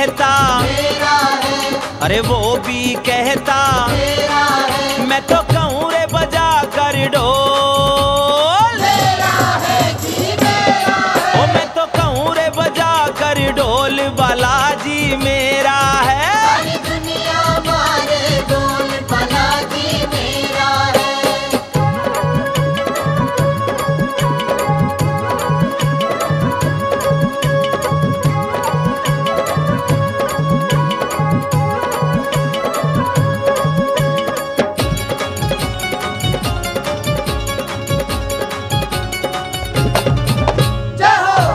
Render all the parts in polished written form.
कहता मेरा है, अरे वो भी कहता मेरा है, मैं तो कहूँ रे बजा कर ढोल मेरा है जी मेरा है। ओ मैं तो कहूँ रे बजा कर ढोल बालाजी मेरा है। सारी दुनिया मारे ढोल बालाजी मेरा है। जय हो।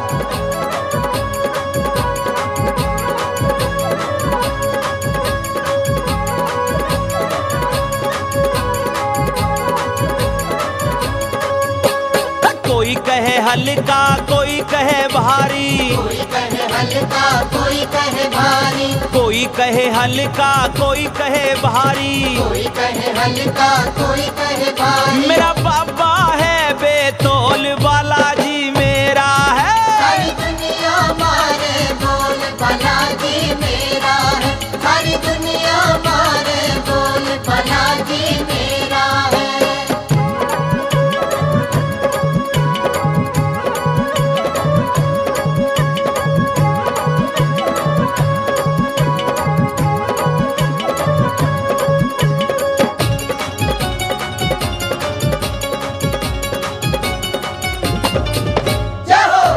कोई कहे हल्का कोई कहे भारी, कोई कहे हल्का कोई कहे भारी, कोई कहे हल्का कोई कहे भारी। कोई कहे हल्का कोई कहे भारी। मेरा बाबा है बेतौल बालाजी मेरा है। सारी दुनिया मारे बोल बालाजी मेरा है। सारी दुनिया मारे बोल बालाजी मेरा है। जय हो।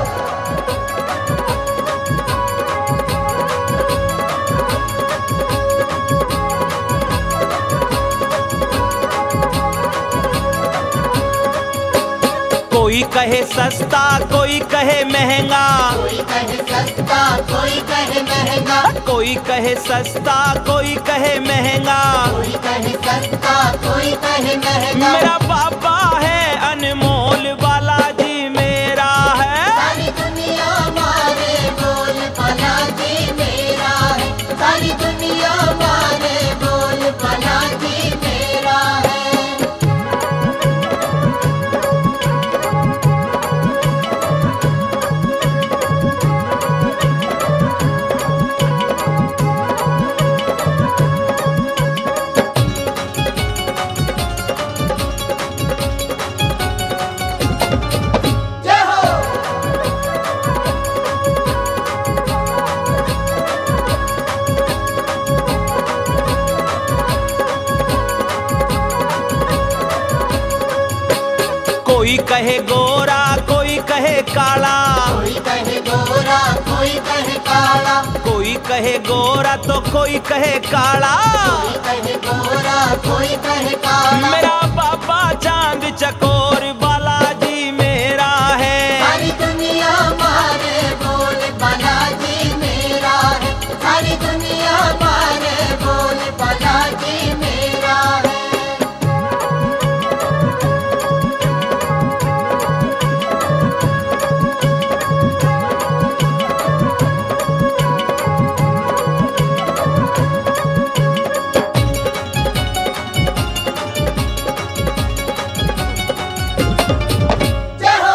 कोई कहे सस्ता कोई कहे महंगा, कोई कहे सस्ता कोई कहे महंगा, कोई कहे सस्ता कोई कहे महंगा। कोई कहे सस्ता कोई कहे महंगा। मेरा बाबा है अनमोल बालाजी मेरा है। सारी दुनिया मारे बोल बालाजी मेरा है। सारी दुनिया मारे बोल बालाजी मेरा है। जय हो। कोई कहे गोरा कोई कहे काला, कोई कहे गोरा कोई कहे काला, कोई कहे गोरा तो कोई कहे काला। कोई कहे गोरा कोई कहे काला। मेरा बाबा चांद चकोर बालाजी मेरा है। सारी दुनिया मारे बोल बालाजी मेरा है। सारी दुनिया मारे बोल बालाजी मेरा है। जय हो।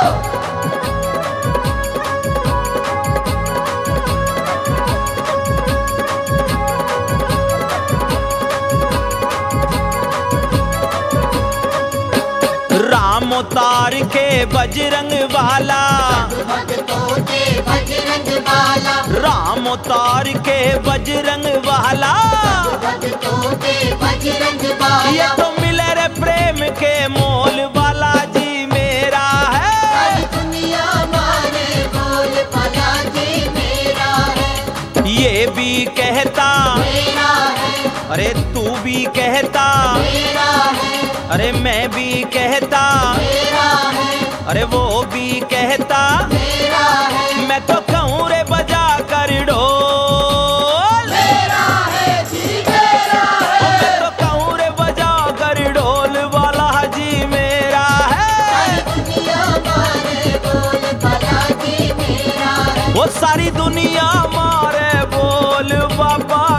राम उतार के बजरंग वाला, भक्तों के बजरंग वाला, राम उतार के बजरंग वाला। भक्तों के बजरंग ये वाला। तो मिले रे प्रेम के मोल बालाजी मेरा है। सारी दुनिया मारे बोल बालाजी मेरा है। ये भी कहता मेरा है, अरे तू भी कहता, मेरा है, अरे मैं भी कहता, मेरा है, अरे वो भी कहता। मेरा है, मैं तो कहूँ रे बजा कर ढोल मेरा है जी मेरा है। मैं तो कहूँ रे बजा कर ढोल बालाजी मेरा है। सारी दुनिया मारे बोल बालाजी मेरा है। वो सारी दुनिया मारे बोल बाबा